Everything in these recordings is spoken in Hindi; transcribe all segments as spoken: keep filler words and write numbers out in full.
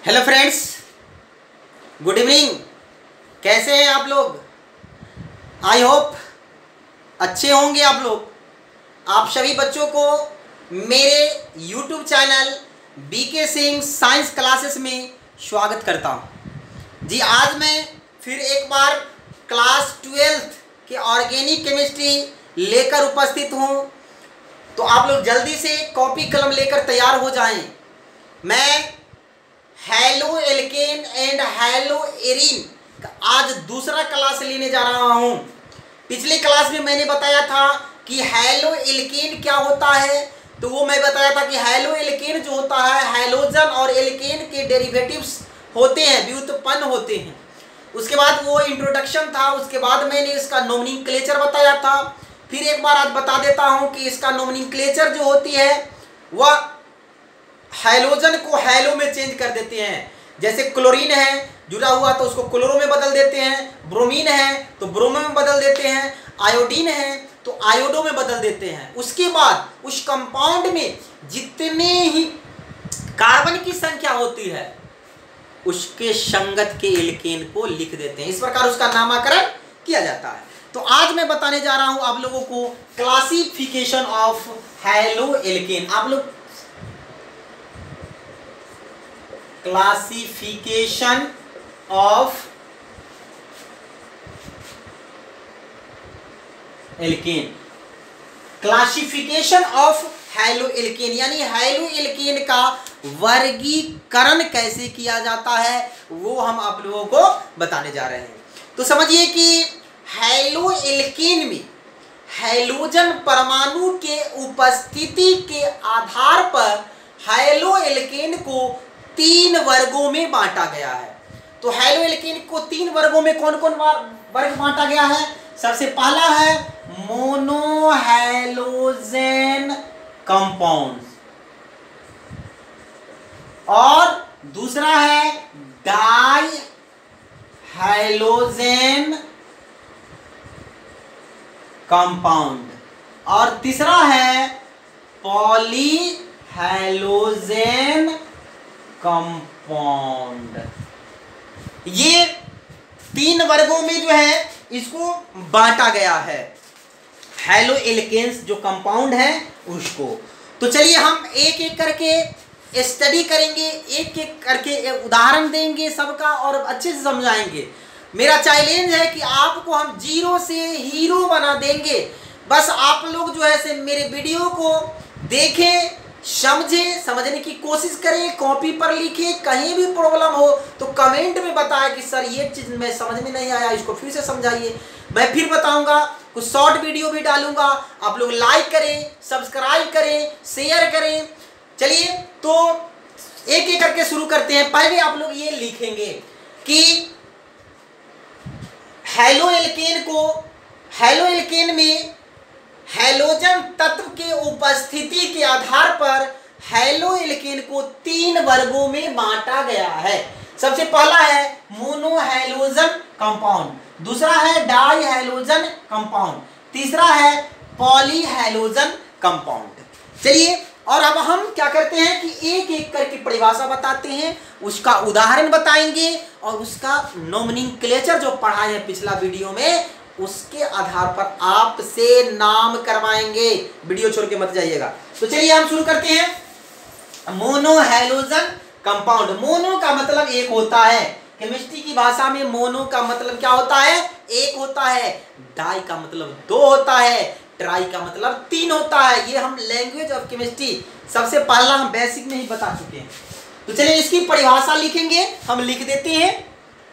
Hello friends, good evening. कैसे हैं आप लोग? आई होप अच्छे होंगे आप लोग। आप सभी बच्चों को मेरे YouTube channel BK Singh science classes में स्वागत करता हूं। जी, आज मैं फिर एक बार क्लास ट्वेल्थ के ऑर्गेनिक केमिस्ट्री लेकर उपस्थित हूं। तो आप लोग जल्दी से कॉपी कलम लेकर तैयार हो जाएं। मैं haloalkane and haloarene का आज दूसरा क्लास लेने जा रहा हूं। पिछली क्लास में मैंने बताया था कि हैलो एल्केन क्या होता है, तो वो मैं बताया था कि हैलो एल्केन जो होता है, हैलोजन और एल्केन के डेरिवेटिव्स होते हैं, व्युत्पन्न होते हैं। उसके बाद वो इंट्रोडक्शन था। उसके बाद मैंने इसका नोमेनक्लेचर बताया था। फिर एक बार आज बता देता हूं कि इसका नोमेनक्लेचर जो होती है वह हैलोजन को हैलो में चेंज कर देते हैं। जैसे क्लोरीन है जुड़ा हुआ तो उसको क्लोरो में बदल देते हैं, ब्रोमीन है तो ब्रोमो में बदल देते हैं, आयोडीन है तो आयोडो में बदल देते हैं। उसके बाद उस कंपाउंड में जितने ही कार्बन की संख्या होती है उसके संगत के एल्केन को लिख देते हैं। इस प्रकार उसका नामकरण किया जाता है। तो आज मैं बताने जा रहा हूं आप लोगों को क्लासिफिकेशन ऑफ हैलो एल्केन। आप लोग classification of alkane, classification of haloalkane यानी हैलो एल्केन का वर्गीकरण कैसे किया जाता है वो हम आप लोगों को बताने जा रहे हैं। तो समझिए कि हैलो एल्केन में हैलोजन परमाणु के उपस्थिति के आधार पर हैलो एल्केन को तीन वर्गों में बांटा गया है। तो हैलो एल्केन को तीन वर्गों में कौन कौन वर्ग बांटा गया है? सबसे पहला है मोनो हैलोजन कंपाउंड और दूसरा है डाई हैलोजन कंपाउंड और तीसरा है पॉली हैलोजन कंपाउंड। ये तीन वर्गों में जो है इसको बांटा गया है, हैलो एल्केन्स जो कंपाउंड है उसको। तो चलिए हम एक एक करके स्टडी करेंगे, एक एक करके उदाहरण देंगे सबका और अच्छे से समझाएंगे। मेरा चैलेंज है कि आपको हम जीरो से हीरो बना देंगे। बस आप लोग जो है से मेरे वीडियो को देखें, समझे, समझने की कोशिश करें, कॉपी पर लिखे। कहीं भी प्रॉब्लम हो तो कमेंट में बताएं कि सर ये चीज़ मैं समझ में नहीं आया, इसको फिर से समझाइए। मैं फिर बताऊंगा, कुछ शॉर्ट वीडियो भी डालूंगा। आप लोग लाइक करें, सब्सक्राइब करें, शेयर करें। चलिए तो एक एक करके शुरू करते हैं। पहले आप लोग ये लिखेंगे कि हैलो एल्केन को हैलो एल्केन में हैलोजन तत्व के उपस्थिति के आधार पर हैलो एल्केन को तीन वर्गों में बांटा गया है। सबसे पहला है मोनो हैलोजन कंपाउंड, दूसरा है डाई हैलोजन कंपाउंड, तीसरा है पॉली हैलोजन कंपाउंड। चलिए और अब हम क्या करते हैं कि एक एक करके परिभाषा बताते हैं, उसका उदाहरण बताएंगे और उसका नोमेनक्लेचर जो पढ़ाए हैं पिछला वीडियो में उसके आधार पर आपसे नाम करवाएंगे। वीडियो छोड़ के मत जाइएगा। तो चलिए हम शुरू करते हैं। Mono halogen compound. मोनो का मतलब एक होता है, केमिस्ट्री की भाषा में मोनो का मतलब क्या होता है? एक होता है। डाई का मतलब दो होता है, ट्राई का मतलब तीन होता है। ये हम लैंग्वेज ऑफ केमिस्ट्री सबसे पहला हम बेसिक में ही बता चुके हैं। तो चलिए इसकी परिभाषा लिखेंगे, हम लिख देते हैं।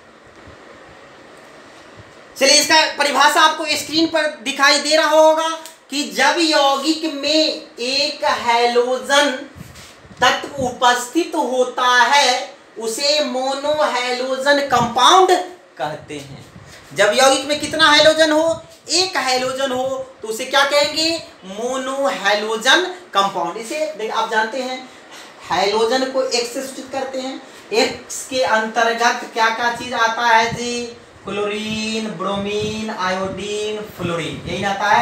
चलिए इसका परिभाषा आपको स्क्रीन पर दिखाई दे रहा होगा कि जब यौगिक में एक हैलोजन तत्व उपस्थित होता है उसे मोनो हैलोजन कंपाउंड कहते हैं। जब यौगिक में कितना हैलोजन हो? एक हैलोजन हो तो उसे क्या कहेंगे? Mono halogen compound. इसे देख आप जानते हैं हैलोजन को एक्स से सूचित करते हैं। एक्स के अंतर्गत क्या क्या चीज आता है जी? क्लोरीन, ब्रोमीन, आयोडीन, फ्लोरीन, यही आता है।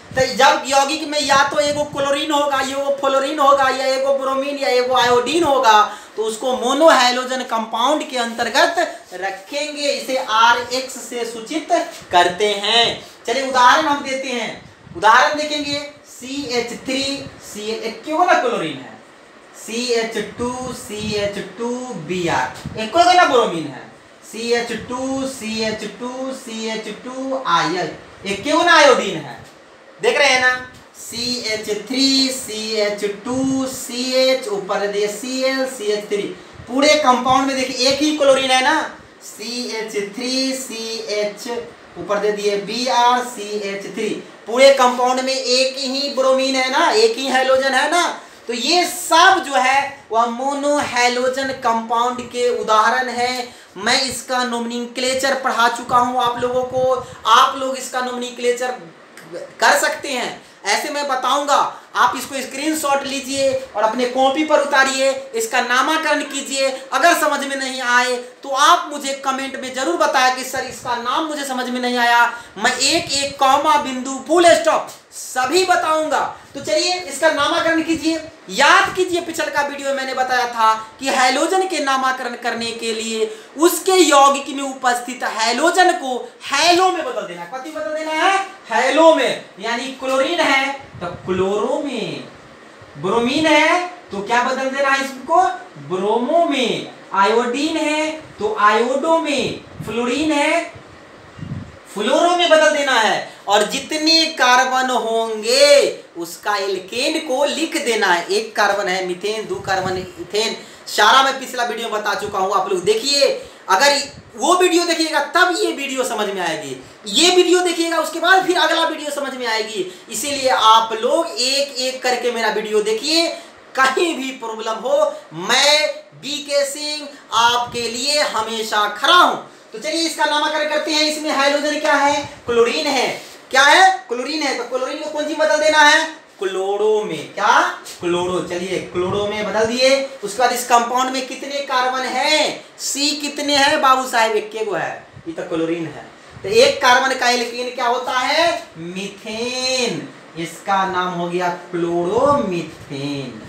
तो जब यौगिक में या तो एगो क्लोरीन होगा, एगो फ्लोरीन होगा, या एगो ब्रोमीन या एगो आयोडीन होगा, तो उसको मोनोहैलोजन कंपाउंड के अंतर्गत रखेंगे। इसे आर एक्स से सूचित करते हैं। चलिए उदाहरण हम देते हैं। उदाहरण देखेंगे C H three C H क्यों ना क्लोरीन है, C H two C H two B R एक ना ब्रोमीन है, C H two C H two C H two I एक क्यों ना आयोडीन है। देख रहे हैं ना, C H three C H two C H ऊपर दे C L C H three, पूरे कंपाउंड में देखिए एक ही क्लोरीन है ना, C H three C H ऊपर दे दिए B R C H three, पूरे कंपाउंड में एक ही ब्रोमीन है ना, एक ही हैलोजन है ना। तो ये सब जो है वह मोनोहैलोजन कंपाउंड के उदाहरण है। मैं इसका नोमेनक्लेचर पढ़ा चुका हूं आप लोगों को, आप लोग इसका नोमेनक्लेचर कर सकते हैं। ऐसे मैं बताऊंगा, आप इसको स्क्रीनशॉट लीजिए और अपने कॉपी पर उतारिए, इसका नामकरण कीजिए। अगर समझ में नहीं आए तो आप मुझे कमेंट में जरूर बताएं कि सर इसका नाम मुझे समझ में नहीं आया। मैं एक एक कॉमा बिंदु फुल स्टॉप सभी बताऊंगा। तो चलिए इसका नामकरण कीजिए। याद कीजिए पिछले का वीडियो में मैंने बताया था कि हैलोजन के नामकरण करने के लिए उसके यौगिक में उपस्थित हैलोजन को हैलो में बदल देना है। कथी बदल देना है? हैलो में। यानी क्लोरीन है तो क्लोरो में, ब्रोमीन है तो क्या बदल देना है इसको? ब्रोमो में। आयोडीन है तो आयोडो में, फ्लोरीन है फ्लोरो में बदल देना है। और जितने कार्बन होंगे उसका एल्केन को लिख देना है। एक कार्बन है मीथेन, दो कार्बन इथेन, सारा मैं पिछला वीडियो में बता चुका हूं। आप लोग देखिए, अगर वो वीडियो देखिएगा तब ये वीडियो समझ में आएगी, ये वीडियो देखिएगा उसके बाद फिर अगला वीडियो समझ में आएगी। इसीलिए आप लोग एक एक करके मेरा वीडियो देखिए। कहीं भी प्रॉब्लम हो, मैं बी के सिंह आपके लिए हमेशा खड़ा हूं। तो चलिए इसका नामकरण करते हैं। इसमें हाइड्रोजन क्या है? क्लोरीन है। क्या है? क्लोरीन है। तो क्लोरीन को कौन सी बदल देना है? क्लोरो में। क्या? क्लोरो। चलिए क्लोरो में बदल दिए। उसके बाद इस कंपाउंड में कितने कार्बन है? सी कितने हैं बाबू साहेब? इक्के गो है। ये तो क्लोरीन है। तो एक कार्बन का एल्केन क्या होता है? मीथेन। इसका नाम हो गया क्लोरोमीथेन।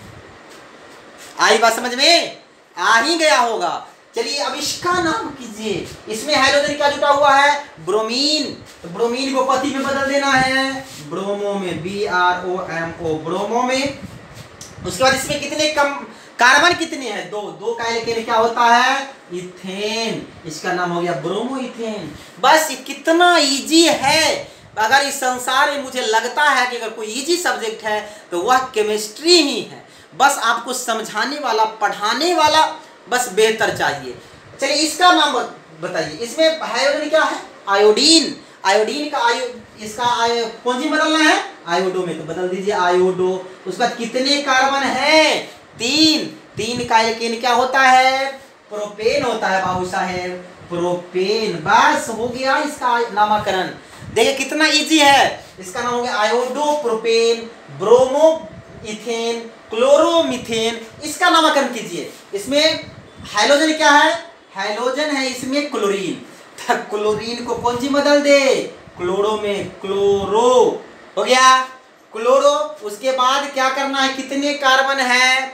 आई बात समझ में? आ ही गया होगा। चलिए अब इसका नाम कीजिए। इसमें हाइड्रोजन क्या जुटा हुआ है? ब्रोमीन। तो ब्रोमीन को कथी में बदल देना है? ब्रोमो में। B R O M O, bromo में। उसके बाद इसमें कितने कम कार्बन कितने हैं? दो। दो का एल्केन क्या होता है? इथेन। इसका नाम हो गया ब्रोमो इथेन। बस कितना इजी है। अगर इस संसार में मुझे लगता है कि अगर कोई इजी सब्जेक्ट है तो वह केमिस्ट्री ही है। बस आपको समझाने वाला, पढ़ाने वाला बस बेहतर चाहिए। चलिए इसका नाम बताइए। इसमें हाइड्रोजन क्या है? आयोडीन। आयोडीन का आयो इसका आयो कौन सी बदलना है? आयोडो में। तो बदल दीजिए आयोडो। उसके बाद कितने कार्बन है? तीन। तीन का एल्केन क्या होता है? प्रोपेन होता है बाबू साहेब, प्रोपेन। बस हो गया इसका नामकरण। देखिए कितना इजी है। इसका नाम हो गया iodopropane, bromoethane, chloromethane. इसका नामकरण कीजिए। इसमें हाइड्रोजन क्या है? हाइड्रोजन है इसमें क्लोरीन। क्लोरीन को कौन सी बदल दे? क्लोरो में। क्लोरो हो गया क्लोरो। उसके बाद क्या करना है? कितने कार्बन है?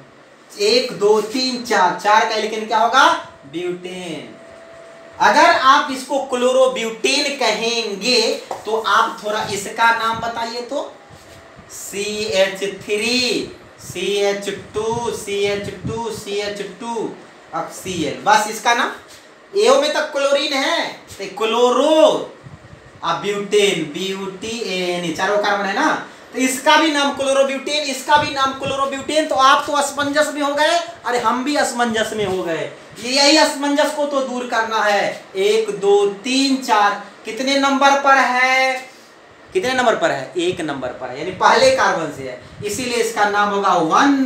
एक दो तीन चार। चार का एल्केन क्या होगा? ब्यूटेन। अगर आप इसको क्लोरो ब्यूटेन कहेंगे तो आप थोड़ा इसका नाम बताइए तो। C H three C H two C H two C H two अब सी एल। बस इसका नाम। एओ में तक क्लोरीन है तो क्लोरो अब ब्यूटेन, ब्यूटीएन, चारों कार्बन है ना, तो इसका भी नाम क्लोरोब्यूटेन, इसका भी नाम क्लोरोब्यूटेन। तो आप तो असमंजस में हो गए, अरे हम भी असमंजस में हो गए। यही असमंजस को तो दूर करना है। एक दो तीन चार कितने नंबर पर है? कितने नंबर पर है? एक नंबर पर है, यानी पहले कार्बन से है, इसीलिए इसका नाम होगा वन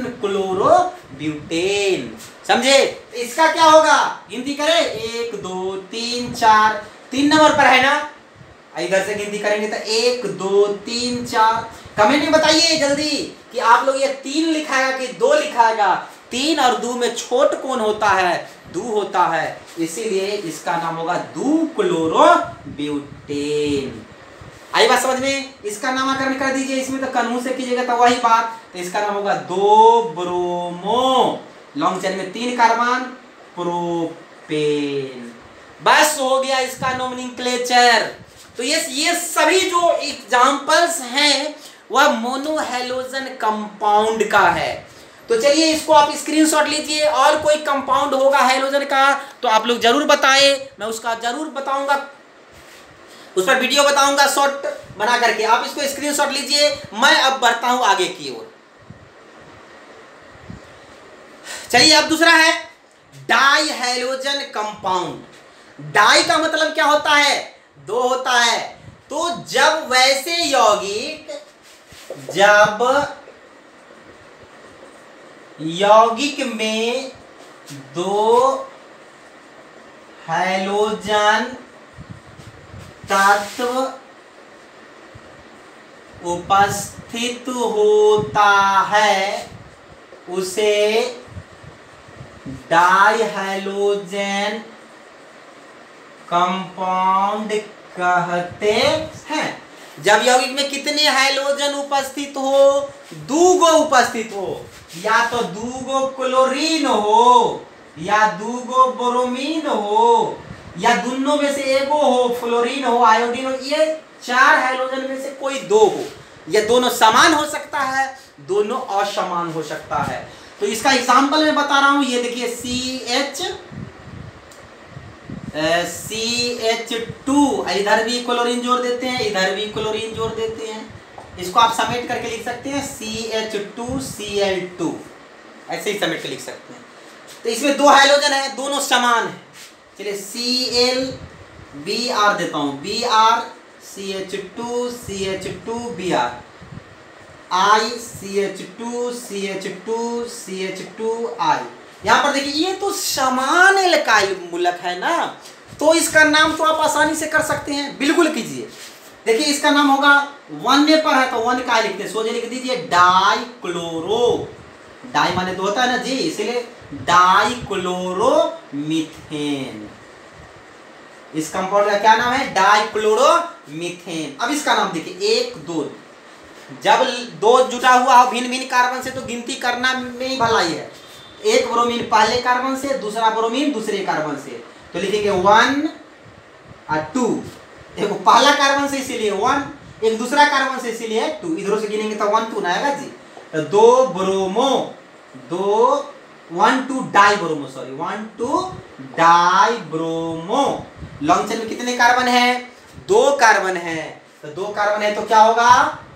क्लोरोब्यूटेन। समझे? तो इसका क्या होगा? गिनती करें, एक दो तीन चार, तीन नंबर पर है ना। इधर से गिनती करेंगे तो एक दो तीन चार। कमेंट में बताइए जल्दी कि आप लोग ये तीन लिखाएगा कि दो लिखाएगा। तीन और दो में छोट कौन होता है? दो होता है, इसीलिए इसका नाम होगा दो क्लोरोब्यूटेन। आई बात समझ में? इसका नामकरण कर दीजिए, इसमें तो कानून से कीजिएगा तो वही बात, तो इसका नाम होगा दो ब्रोमो, लॉन्ग चेन में तीन कार्बन, प्रोपेन। बस हो गया इसका नोमेनक्लेचर। तो ये ये सभी जो एग्जांपल्स हैं वह मोनोहैलोजन कंपाउंड का है। तो चलिए इसको आप स्क्रीनशॉट लीजिए, और कोई कंपाउंड होगा हैलोजन का तो आप लोग जरूर बताएं, मैं उसका जरूर बताऊंगा, उस पर वीडियो बताऊंगा शॉर्ट बना करके। आप इसको स्क्रीनशॉट लीजिए, मैं अब बढ़ता हूं आगे की ओर। चलिए अब दूसरा है डाई हैलोजन कंपाउंड। डाई का मतलब क्या होता है? दो होता है। तो जब वैसे यौगिक जब यौगिक में दो हैलोजन तत्व उपस्थित होता है उसे डाई हैलोजन कंपाउंड कहते हैं। जब यौगिक में कितने हैलोजन उपस्थित हो? दूगो उपस्थित हो, या तो दूगो क्लोरीन हो या दूगो ब्रोमीन हो, या दोनों में से एगो हो, फ्लोरीन हो, आयोडीन हो, ये चार हैलोजन में से कोई दो हो, या दोनों समान हो सकता है, दोनों असमान हो सकता है। तो इसका एग्जांपल मैं बता रहा हूं, ये देखिए C H C H two, इधर भी क्लोरीन जोड़ देते हैं, इधर भी क्लोरीन जोड़ देते हैं, इसको आप समेट करके लिख सकते हैं C H two C L two, ऐसे ही समेट के लिख सकते हैं। तो इसमें दो हैलोजन है, दोनों समान है। चलिए सी एल बी आर देता हूं, B R C H two C H two B R, I C H two C H two C H two I. यहाँ पर देखिए ये तो समान एल्काइल मूलक है ना, तो इसका नाम तो आप आसानी से कर सकते हैं, बिल्कुल कीजिए। देखिए इसका नाम होगा, वन में पर है तो वन का लिखते हैं, सोचे लिख दीजिए डाई क्लोरो, डाई माने तो होता है ना जी, इसलिए डाई क्लोरो मीथेन। इस कंपाउंड का क्या नाम है? Dichloromethane. अब इसका नाम देखिए एक दो, जब दो जुटा हुआ हो भिन्न भिन्न कार्बन से तो गिनती करना में ही भलाई है। एक ब्रोमीन पहले कार्बन से, दूसरा ब्रोमीन दूसरे कार्बन से, तो लिखेंगे वन और टू। एक पहला कार्बन से इसीलिए वन, एक दूसरा कार्बन से इसीलिए टू, इधरों से गिनेंगे तो वन टू ना आएगा जी। तो दो ब्रोमो, दो one two die bromo, sorry one two die bromo. Long chain में कितने कार्बन है? दो कार्बन है, तो दो कार्बन है तो क्या होगा?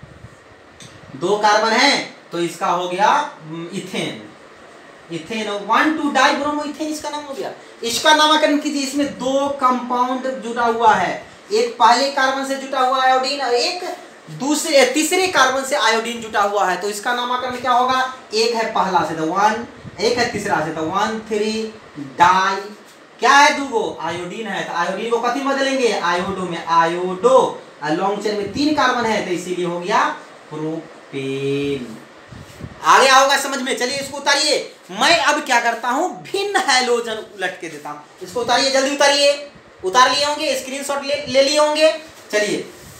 दो कार्बन है तो इसका हो गया ethane, ethane one two die bromo ethane इसका नाम हो गया। इसका नामकरण कीजिए, इसमें दो कंपाउंड जुड़ा हुआ है, एक पहले कार्बन से जुटा हुआ आयोडीन और एक दूसरे तीसरे कार्बन से आयोडीन जुटा हुआ है, तो इसका नामकरण क्या होगा? एक है पहला से तो वन, एक है तीसरा से तो वन थ्री डाई, क्या है दूगो? आयोडीन है, तो आयोडीन को कथी में बदलेंगे? आयोडो में, आयोडो। लॉन्ग चेन में तीन कार्बन है तो इसीलिए हो गया प्रोपेन। आ गया होगा समझ में? चलिए इसको उतारिए। मैं अब क्या करता हूं, भिन्न हैलोजन उलट के देता हूं, इसको उतारिए, जल्दी उतारिए। उतार लिए होंगे, स्क्रीनशॉट ले, ले लिए होंगे। चलिए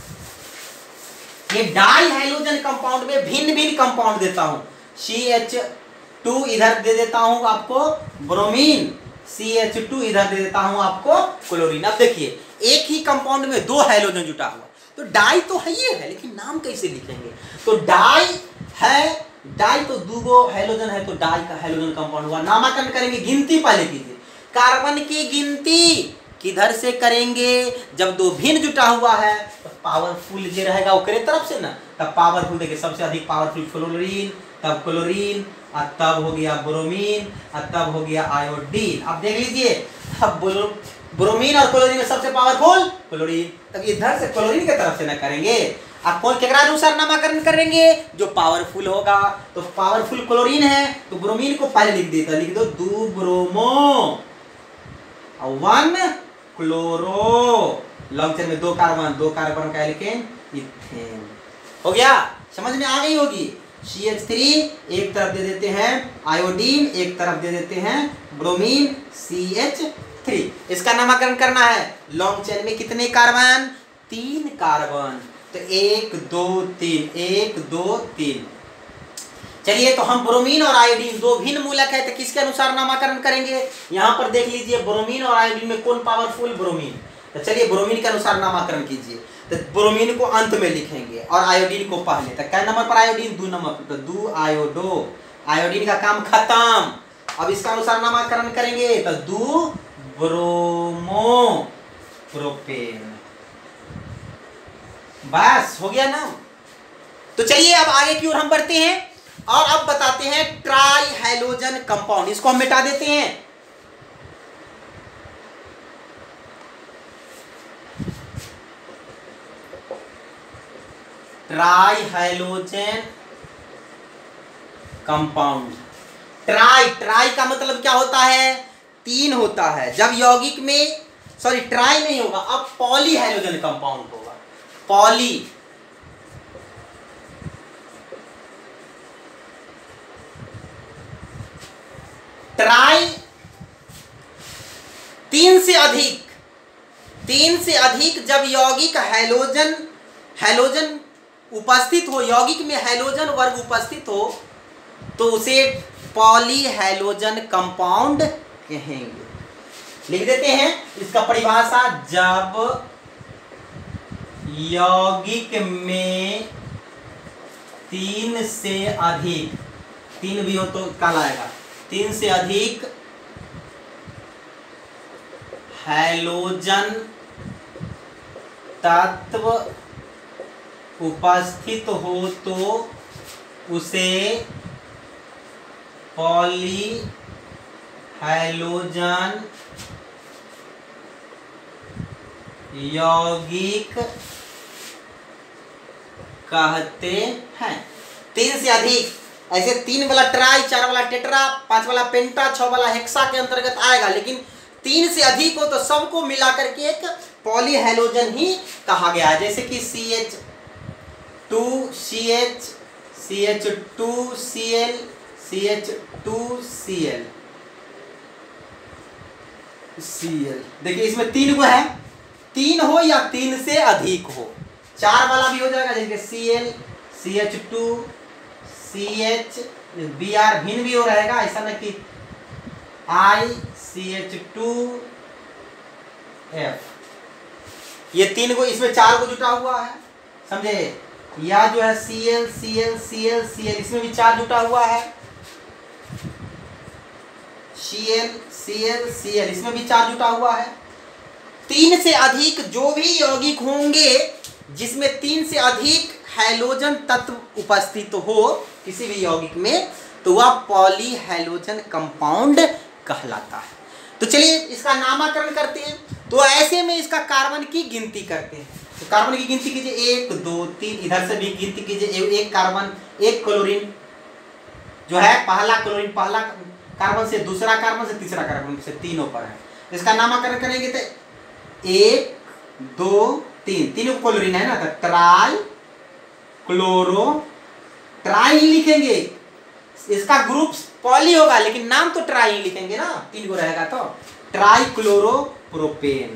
ये डाई हैलोजन कंपाउंड में भिन्न भिन्न कंपाउंड देता हूं, सी एच टू इधर दे देता हूं आपको ब्रोमीन, सी एच टू इधर दे देता हूं आपको क्लोरीन। अब देखिए एक ही कंपाउंड में दो हैलोजन जुटा हुआ, तो डाई तो है ये है, लेकिन नाम कैसे लिखेंगे? तो डाई है, डाई तो दूगो हैलोजन है तो डाई का हैलोजन कंपाउंड हुआ। नामकरण करेंगे, गिनती पहले कीजिए। कार्बन की गिनती किधर से करेंगे? जब दो भिन्न जुटा हुआ है तो पावरफुल जो रहेगा ओकरे तरफ से ना, तब पावरफुल देखिए सबसे अधिक पावरफुल फ्लोरीन, तब क्लोरीन, और तब हो गया ब्रोमीन, और तब हो गया आयोडीन। अब देख लीजिए, अब ब्रोमीन और क्लोरीन में सबसे पावरफुल क्लोरीन, तब इधर से क्लोरीन के तरफ से ना करेंगे। आप कौन केकरा अनुसार नामकरण करेंगे? जो पावरफुल होगा, तो पावरफुल क्लोरीन है तो ब्रोमीन को पहले लिख देता, लिख दो दो bromo one chloro. Long chain में दो कार्बन, दो कार्बन का लिखे इथेन। हो गया, समझ में आ गई होगी। सी एच थ्री एक तरफ दे देते हैं आयोडीन, एक तरफ दे देते हैं ब्रोमीन, सी एच थ्री। इसका नामकरण करना है। लॉन्ग चेन में कितने कार्बन? तीन कार्बन। तो एक दो तीन, एक दो तीन। चलिए, तो हम ब्रोमीन और आयोडीन दो भिन्न मूलक है, तो किसके अनुसार नामकरण करेंगे? यहाँ पर देख लीजिए, ब्रोमीन और आयोडीन में कौन पावरफुल? ब्रोमीन। तो चलिए ब्रोमीन के अनुसार नामकरण कीजिए। तो ब्रोमीन को अंत में लिखेंगे और आयोडीन को पहले। तो कै नंबर पर आयोडीन? दो नंबर पर। तो दो आयोडो, आयोडीन का काम खत्म। अब इसका अनुसार नामकरण करेंगे तो दो ब्रोमो प्रोपेन। बस हो गया ना। तो चलिए अब आगे की ओर हम बढ़ते हैं और अब बताते हैं ट्राई हैलोजन कंपाउंड। इसको हम मिटा देते हैं। Tri halogen compound. Tri, tri का मतलब क्या होता है? तीन होता है। जब यौगिक में, सॉरी ट्राई नहीं होगा, अब पॉली हैलोजन कंपाउंड होगा। पॉली, ट्राई तीन से अधिक, तीन से अधिक जब यौगिक हैलोजन हैलोजन उपस्थित हो, यौगिक में हैलोजन वर्ग उपस्थित हो, तो उसे पॉली हैलोजन कंपाउंड कहेंगे। लिख देते हैं इसका परिभाषा। जब यौगिक में तीन से अधिक, तीन भी हो तो कहलाएगा, तीन से अधिक हैलोजन तत्व उपस्थित हो तो उसे पॉली हैलोजन यौगिक कहते हैं। तीन से अधिक, ऐसे तीन वाला ट्राई, चार वाला टेट्रा, पांच वाला पेंटा, छह वाला हेक्सा के अंतर्गत आएगा। लेकिन तीन से अधिक हो तो सबको मिलाकर के एक पॉली हैलोजन ही कहा गया है। जैसे कि C H two C H, C H two C L, C H two C L, C L. देखिए इसमें तीन को है, तीन हो या तीन से अधिक हो। चार वाला भी हो जाएगा, जैसे C L, C H two, C H, B R भिन्न भी हो रहेगा, ऐसा न कि I C H two F. ये तीन को, इसमें चार को जुटा हुआ है, समझे? या जो है C L, C L, C L, C L, इसमें भी चार जुटा हुआ है। C L, C L, C L, इसमें भी चार जुटा हुआ है। तीन से अधिक जो भी यौगिक होंगे जिसमें तीन से अधिक हैलोजन तत्व उपस्थित हो किसी भी यौगिक में, तो वह पॉली हैलोजन कंपाउंड कहलाता है। तो चलिए इसका नामकरण करते हैं। तो ऐसे में इसका कार्बन की गिनती करते हैं। तो कार्बन की गिनती कीजिए, एक दो तीन, इधर से भी गिनती कीजिए। एक कार्बन, एक क्लोरीन जो है, पहला क्लोरीन, पहला कार्बन से दूसरा कार्बन से तीसरा कार्बन से तीनों पर है। इसका नामकरण करेंगे तो एक दो तीन, तीनों क्लोरीन है ना, तो ट्राई क्लोरो, ट्राई ही लिखेंगे। इसका ग्रुप पॉली होगा लेकिन नाम तो ट्राई ही लिखेंगे ना, तीन को रहेगा तो ट्राई क्लोरो प्रोपेन।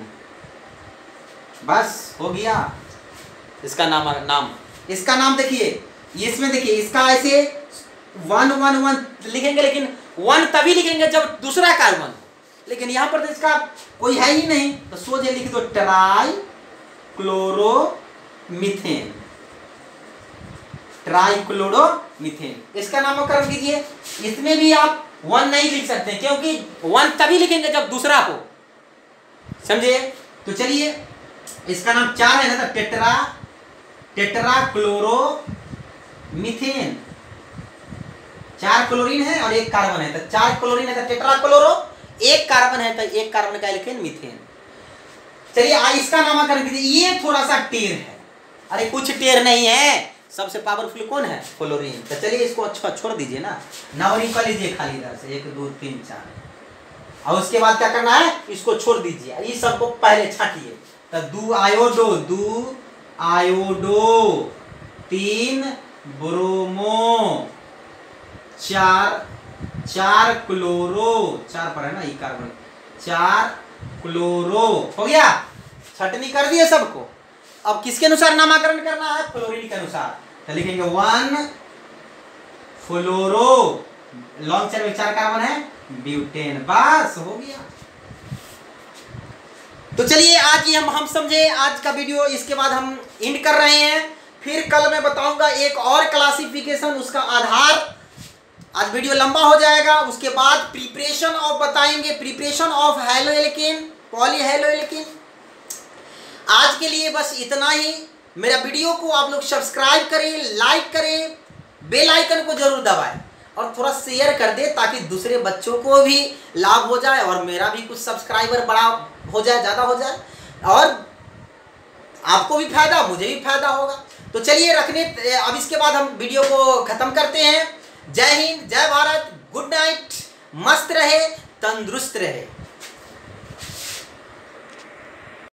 बस हो गया इसका नाम। नाम इसका नाम देखिए, इसमें देखिए इसका ऐसे वन वन वन लिखेंगे, लेकिन वन तभी लिखेंगे जब दूसरा कार्बन, लेकिन यहाँ पर तो इसका कोई है ही नहीं, तो सोचे लिख दो trichloromethane, trichloromethane. इसका नामकरण कीजिए। इसमें भी आप वन नहीं लिख सकते क्योंकि वन तभी लिखेंगे जब दूसरा हो, समझे? तो चलिए इसका नाम चार है ना, तो टेट्रा, टेट्रा क्लोरो मीथेन। चार क्लोरीन है और एक कार्बन है, तो चार क्लोरीन है तो टेट्रा क्लोरो, एक कार्बन है तो एक कार्बन का लिखें मीथेन। चलिए इसका नामकरण कीजिए। ये थोड़ा सा टेर है, अरे कुछ टेर नहीं है, सबसे पावरफुल कौन है? फ्लोरीन। तो चलिए इसको अच्छा छोड़ दीजिए ना, नवरी कर लीजिए खाली इधर से, एक दो तीन चार, और उसके बाद क्या करना है? इसको छोड़ दीजिए, ये सबको पहले छाटिए। तो दो आयोडो, दो आयोडो, तीन ब्रोमो, चार चार क्लोरो, चार पर है ना ये कार्बन, चार क्लोरो। हो गया, छटनी कर दिए सबको। अब किसके अनुसार नामकरण करना है? फ्लोरीन के अनुसार। तो लिखेंगे वन फ्लोरो, लॉन्ग चेन में चार कार्बन है, ब्यूटेन। बस हो गया। तो चलिए आज ये हम हम समझे आज का वीडियो, इसके बाद हम एंड कर रहे हैं। फिर कल मैं बताऊंगा एक और क्लासिफिकेशन, उसका आधार। आज वीडियो लंबा हो जाएगा। उसके बाद प्रिपरेशन ऑफ बताएंगे, प्रिपरेशन ऑफ हेलोएल्केन, पॉलीहेलोएल्केन। आज के लिए बस इतना ही। मेरा वीडियो को आप लोग सब्सक्राइब करें, लाइक करें, बेल आइकन को जरूर दबाएं और थोड़ा शेयर कर दे ताकि दूसरे बच्चों को भी लाभ हो जाए और मेरा भी कुछ सब्सक्राइबर बड़ा हो जाए, ज़्यादा हो जाए, और आपको भी फायदा, मुझे भी फायदा होगा। तो चलिए रखने, अब इसके बाद हम वीडियो को ख़त्म करते हैं। जय हिंद, जय भारत, गुड नाइट, मस्त रहे, तंदुरुस्त रहे।